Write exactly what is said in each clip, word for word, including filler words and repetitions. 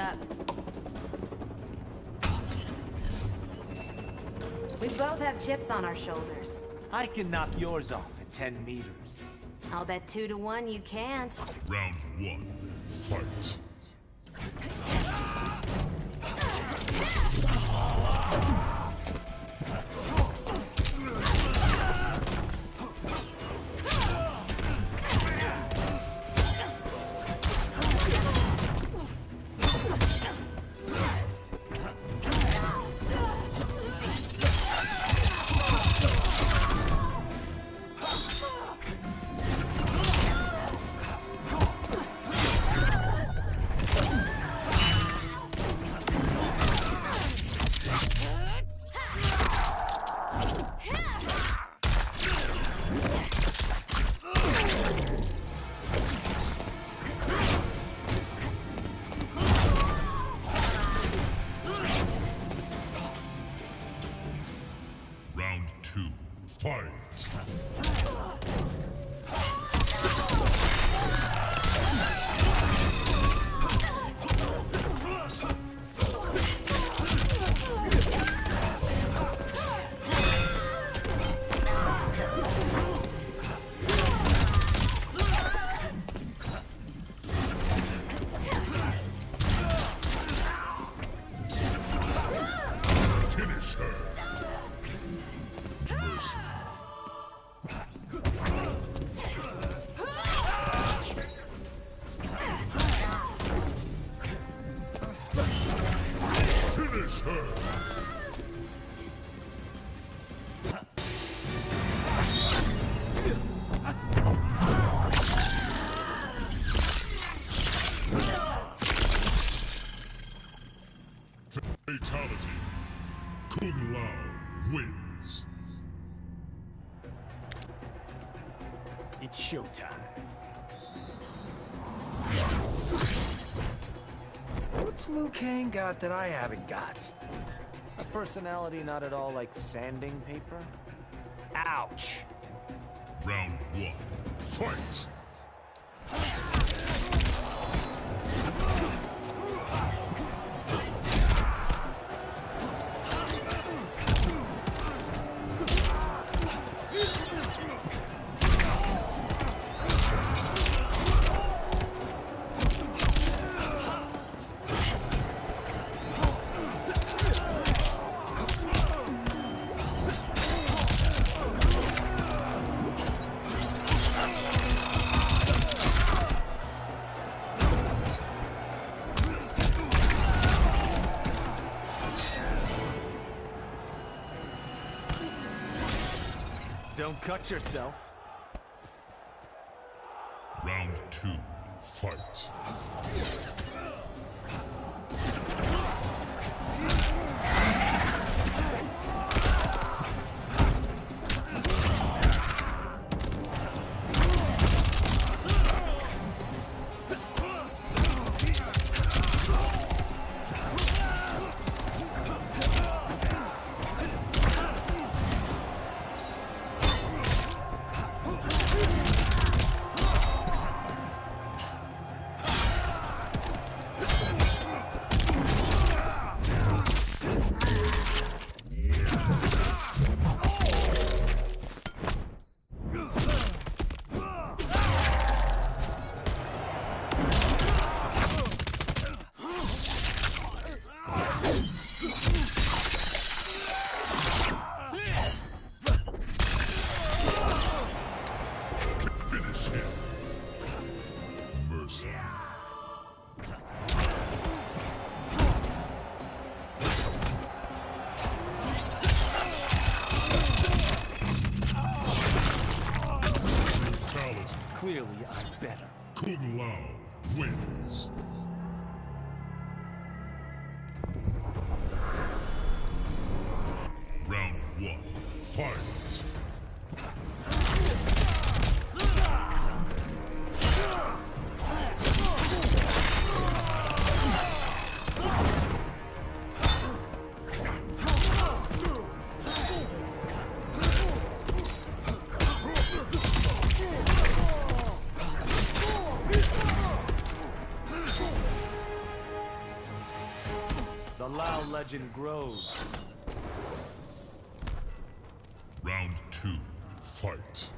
up. We both have chips on our shoulders. I can knock yours off at ten meters. I'll bet two to one you can't. Round one, fight. Round two, fight! Finish her! Mercy. Finish her! Fatality. Kung Lao wins. It's showtime. What's Liu Kang got that I haven't got? A personality not at all like sanding paper? Ouch! Round one, fight! Don't cut yourself. Round two, fight! Finish him. Mercy. Fatality. Clearly, I'm better. Kung Lao wins. Round one, fight! Lao legend grows. Round two, fight.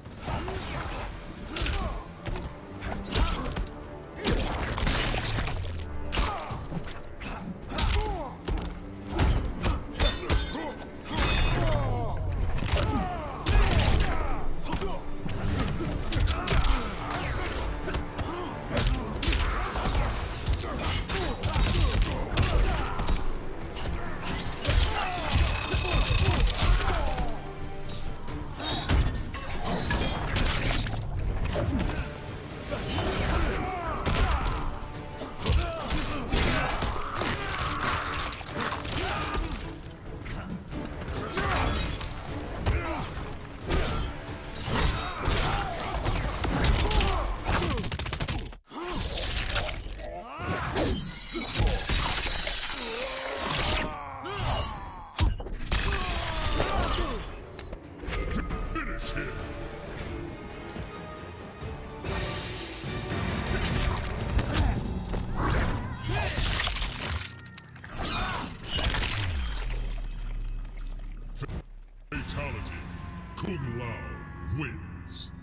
Fatality. Kung Lao wins.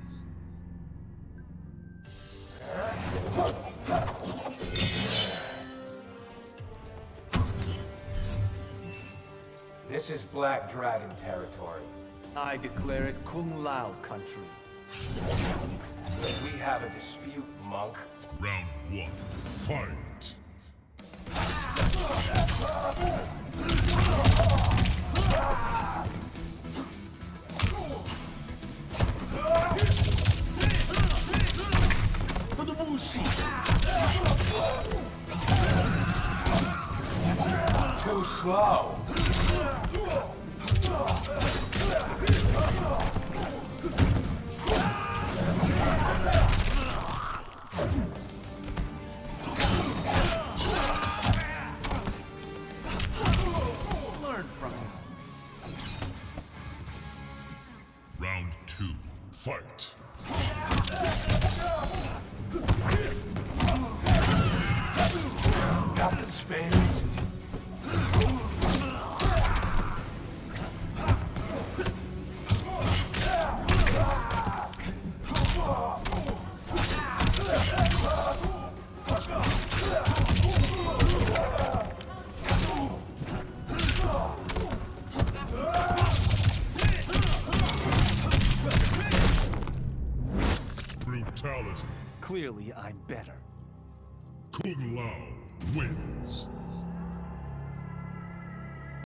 This is Black Dragon territory. I declare it Kung Lao country. We have a dispute, monk. Round one, fight. For the Wuxi! Too slow. Learn from him. Round two, fight. Got the spins. Brutality. Clearly, I'm better. Kung Lao wins.